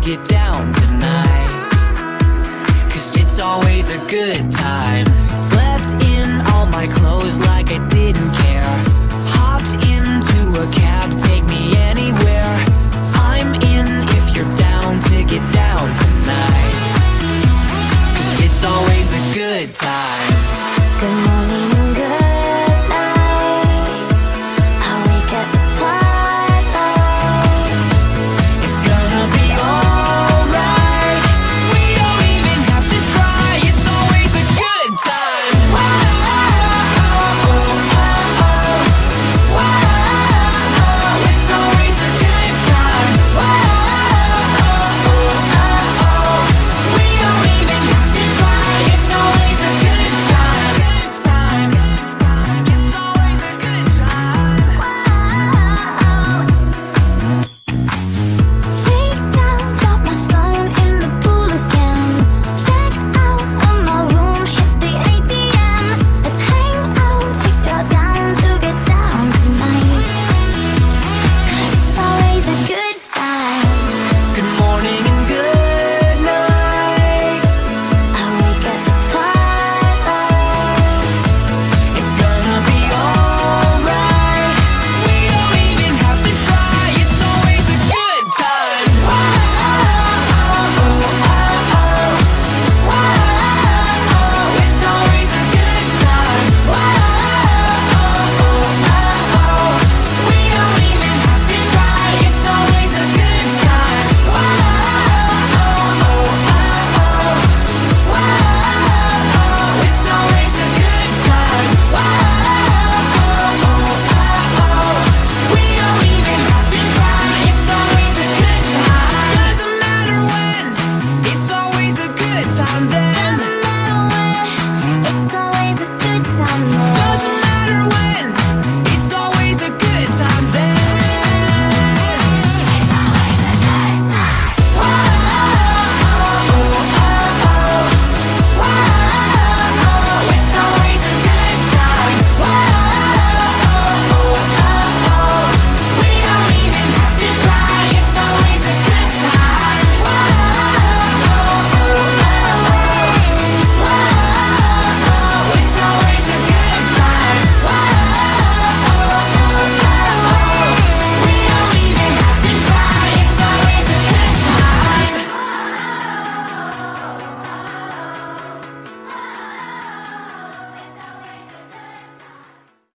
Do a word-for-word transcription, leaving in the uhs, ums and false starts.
get down tonight, 'cause it's always a good time. Slept in all my clothes like I didn't care. Hopped into a cab, take me anywhere. I'm in if you're down to get down tonight, 'cause it's always a good time. Good morning.